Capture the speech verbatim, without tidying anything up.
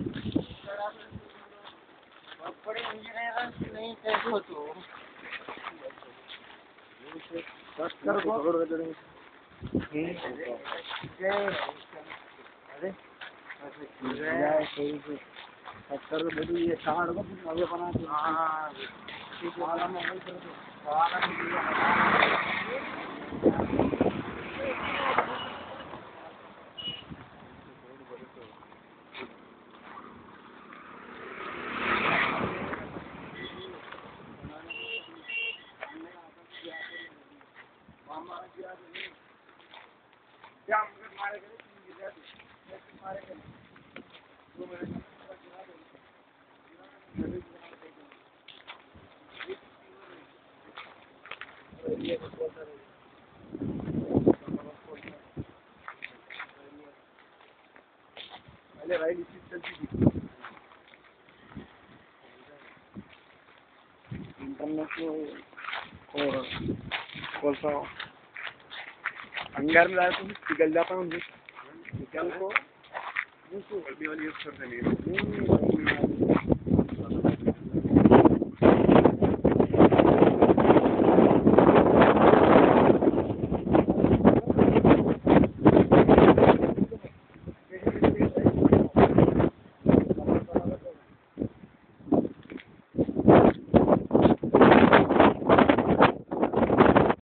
बड़े इंजीनियर नहीं कैसे तो कर को अरे सत्तर तो ये चार को अभी बना हाँ वाला में वाला क्या मारे मारे पहले राइट इसी चलती थी इंटरनेट और कौन सा अंगार में लाया तो निकल जाता हूँ निकल को वाली यूज करते नहीं